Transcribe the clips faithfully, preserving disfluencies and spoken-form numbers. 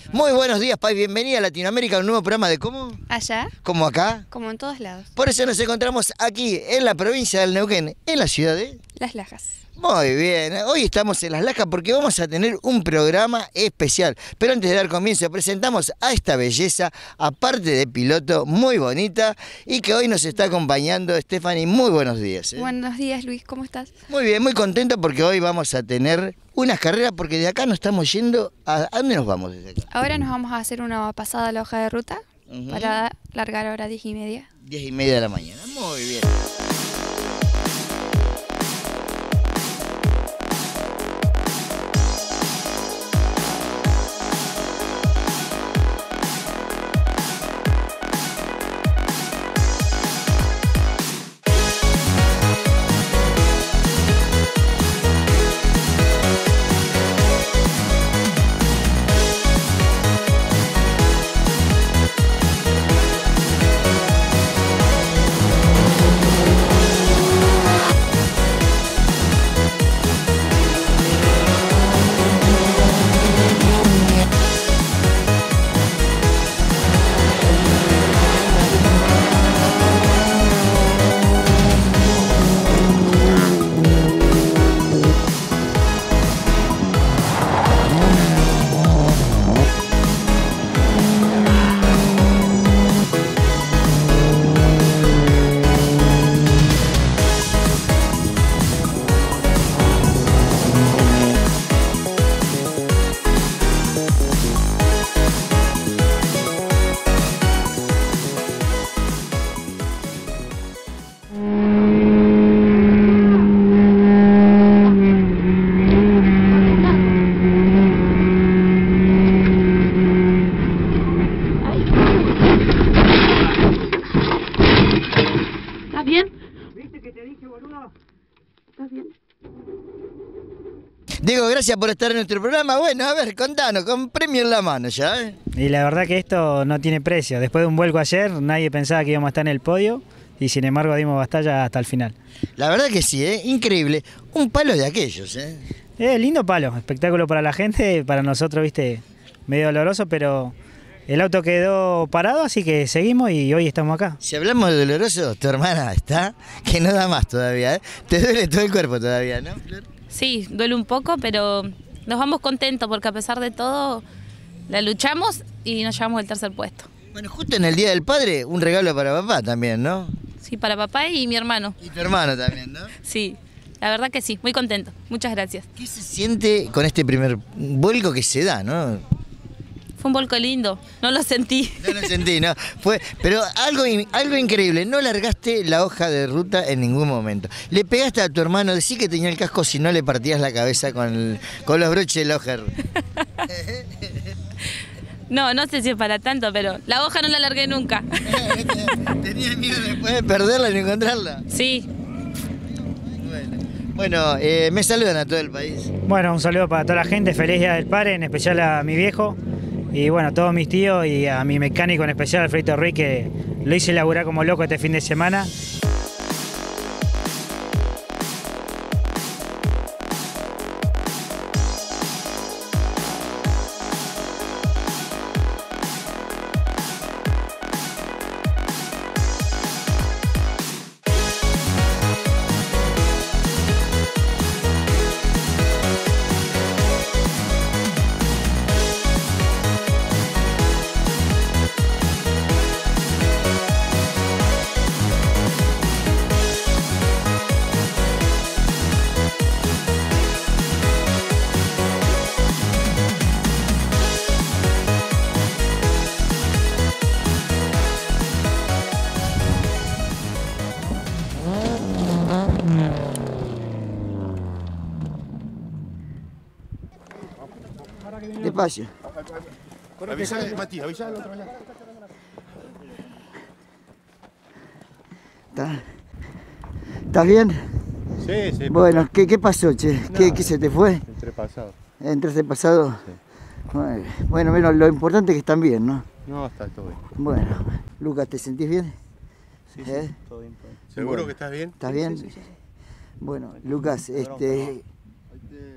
Muy buenos días, Pai. Bienvenida a Latinoamérica, un nuevo programa de ¿Cómo? Allá. ¿Cómo acá? Como en todos lados. Por eso nos encontramos aquí, en la provincia del Neuquén, en la ciudad de... Las Lajas. Muy bien, hoy estamos en Las Lajas porque vamos a tener un programa especial. Pero antes de dar comienzo, presentamos a esta belleza, aparte de piloto, muy bonita, y que hoy nos está acompañando. Stephanie, muy buenos días. ¿eh? Buenos días, Luis, ¿cómo estás? Muy bien, muy contento porque hoy vamos a tener unas carreras, porque de acá nos estamos yendo. ¿A, ¿a dónde nos vamos desde acá? Ahora nos vamos a hacer una pasada a la hoja de ruta Uh-huh. para largar ahora diez y media. Diez y media de la mañana, muy bien. Diego, gracias por estar en nuestro programa. Bueno, a ver, contanos, con premio en la mano ya, ¿eh? Y la verdad que esto no tiene precio. Después de un vuelco ayer, nadie pensaba que íbamos a estar en el podio y sin embargo dimos batalla hasta el final. La verdad que sí, ¿eh? Increíble. Un palo de aquellos, ¿eh? Eh, lindo palo, espectáculo para la gente, para nosotros, viste, medio doloroso, pero el auto quedó parado, así que seguimos y hoy estamos acá. Si hablamos de doloroso, tu hermana está que no da más todavía, ¿eh? Te duele todo el cuerpo todavía, ¿no, Flor? Sí, duele un poco, pero nos vamos contentos porque a pesar de todo la luchamos y nos llevamos el tercer puesto. Bueno, justo en el Día del Padre, un regalo para papá también, ¿no? Sí, para papá y mi hermano. Y tu hermano también, ¿no? Sí, la verdad que sí, muy contento. Muchas gracias. ¿Qué se siente con este primer vuelco que se da, no? Fue un vuelco lindo, no lo sentí. No lo sentí, ¿no? Fue, pero algo, algo increíble, no largaste la hoja de ruta en ningún momento. Le pegaste a tu hermano, decí que tenía el casco si no le partías la cabeza con, el, con los broches de la hoja de ruta. No, no sé si es para tanto, pero la hoja no la largué nunca. ¿Tenías miedo después de perderla y no encontrarla? Sí. Bueno, bueno eh, me saludan a todo el país. Bueno, un saludo para toda la gente, feliz Día del Padre, en especial a mi viejo. Y bueno, a todos mis tíos y a mi mecánico en especial, Alfredo Ruiz, que lo hice laburar como loco este fin de semana. Despacio. Avisale, Matías, avisale al otro lado. ¿Estás ¿Estás bien? Sí, sí. Bueno, ¿qué, qué pasó, che? No, ¿Qué, ¿Qué se te fue? Entré pasado. ¿Entraste pasado? Sí. Bueno, bueno, lo importante es que están bien, ¿no? No, está todo bien. Bueno, Lucas, ¿te sentís bien? Sí, ¿Eh? sí, todo bien, todo bien. ¿Seguro Bueno, que estás bien? ¿Estás Sí, bien? sí, sí, sí. Bueno, Lucas, este...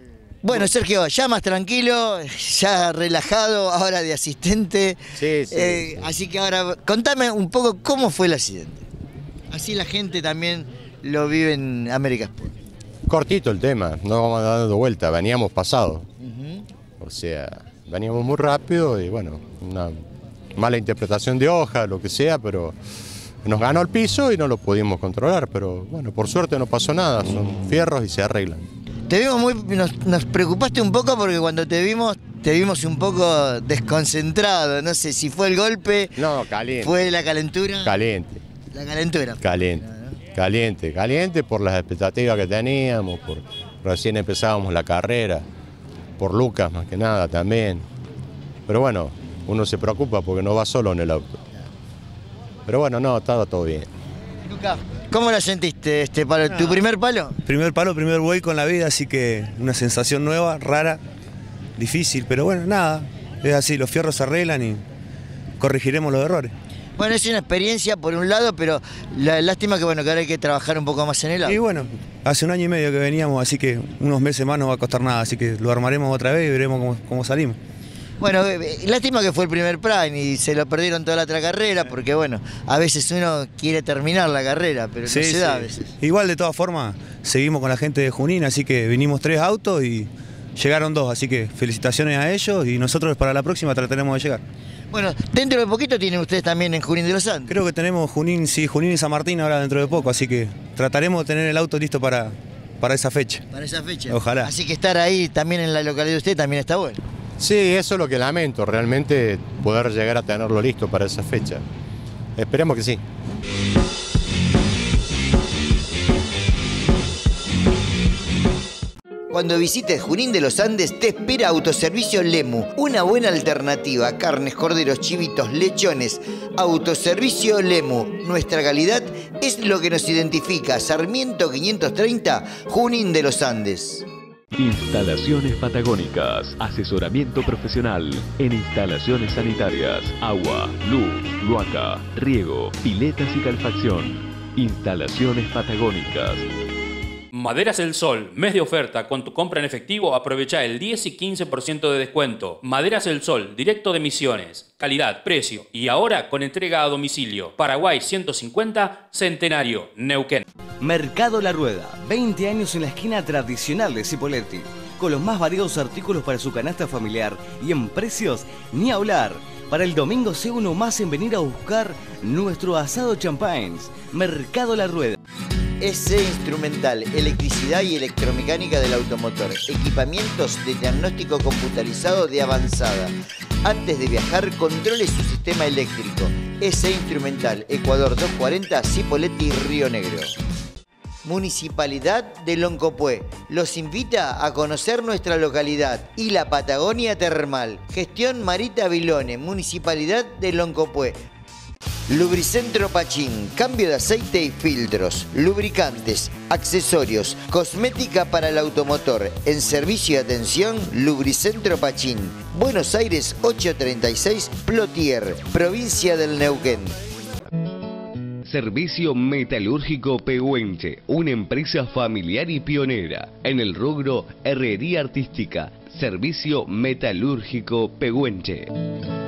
Bueno, Sergio, ya más tranquilo, ya relajado, ahora de asistente. Sí, sí, Eh, sí. Así que ahora, contame un poco cómo fue el accidente. Así la gente también lo vive en América Sport. Cortito el tema, no vamos dando vuelta, veníamos pasados. O sea, veníamos muy rápido y bueno, una mala interpretación de hoja, lo que sea, pero nos ganó el piso y no lo pudimos controlar. Pero bueno, por suerte no pasó nada, son fierros y se arreglan. Te vimos muy, nos, nos preocupaste un poco porque cuando te vimos, te vimos un poco desconcentrado. No sé si fue el golpe, No, caliente. fue la calentura. Caliente, La calentura. caliente, caliente, caliente por las expectativas que teníamos, por recién empezábamos la carrera, por Lucas más que nada también. Pero bueno, uno se preocupa porque no va solo en el auto. Pero bueno, no, estaba todo bien. Lucas, ¿cómo la sentiste este palo? ¿Tu primer palo? Primer palo, primer vuelco en la vida, así que una sensación nueva, rara, difícil, pero bueno, nada, es así, los fierros se arreglan y corregiremos los errores. Bueno, es una experiencia por un lado, pero la lástima que bueno que ahora hay que trabajar un poco más en el auto. Y bueno, hace un año y medio que veníamos, así que unos meses más no va a costar nada, así que lo armaremos otra vez y veremos cómo, cómo salimos. Bueno, eh, lástima que fue el primer Prime y se lo perdieron toda la otra carrera, porque bueno, a veces uno quiere terminar la carrera, pero Sí, no se sí. da a veces. Igual de todas formas, seguimos con la gente de Junín, así que vinimos tres autos y llegaron dos, así que felicitaciones a ellos y nosotros para la próxima trataremos de llegar. Bueno, dentro de poquito tienen ustedes también en Junín de los Andes. Creo que tenemos Junín, sí, Junín y San Martín ahora dentro de poco, así que trataremos de tener el auto listo para, para esa fecha. Para esa fecha. Ojalá. Así que estar ahí también en la localidad de usted también está bueno. Sí, eso es lo que lamento, realmente poder llegar a tenerlo listo para esa fecha. Esperemos que sí. Cuando visites Junín de los Andes te espera Autoservicio Lemu, una buena alternativa a carnes, corderos, chivitos, lechones. Autoservicio Lemu, nuestra calidad es lo que nos identifica. Sarmiento quinientos treinta, Junín de los Andes. Instalaciones Patagónicas, asesoramiento profesional en instalaciones sanitarias, agua, luz, cloaca, riego, piletas y calefacción. Instalaciones Patagónicas. Maderas El Sol, mes de oferta. Con tu compra en efectivo aprovecha el diez y quince por ciento de descuento. Maderas El Sol, directo de Misiones. Calidad, precio y ahora con entrega a domicilio. Paraguay ciento cincuenta, Centenario, Neuquén. Mercado La Rueda, veinte años en la esquina tradicional de Cipolletti, con los más variados artículos para su canasta familiar y en precios ni hablar. Para el domingo sé uno más en venir a buscar nuestro asado champagnes. Mercado La Rueda. S Instrumental, electricidad y electromecánica del automotor, equipamientos de diagnóstico computarizado de avanzada. Antes de viajar, controle su sistema eléctrico. S Instrumental, Ecuador doscientos cuarenta, Cipolletti, Río Negro. Municipalidad de Loncopué los invita a conocer nuestra localidad y la Patagonia Termal. Gestión Marita Vilone, Municipalidad de Loncopué. Lubricentro Pachín, cambio de aceite y filtros, lubricantes, accesorios, cosmética para el automotor. En servicio y atención, Lubricentro Pachín. Buenos Aires ochocientos treinta y seis, Plotier, provincia del Neuquén. Servicio Metalúrgico Pehuenche, una empresa familiar y pionera en el rubro herrería artística. Servicio Metalúrgico Pehuenche.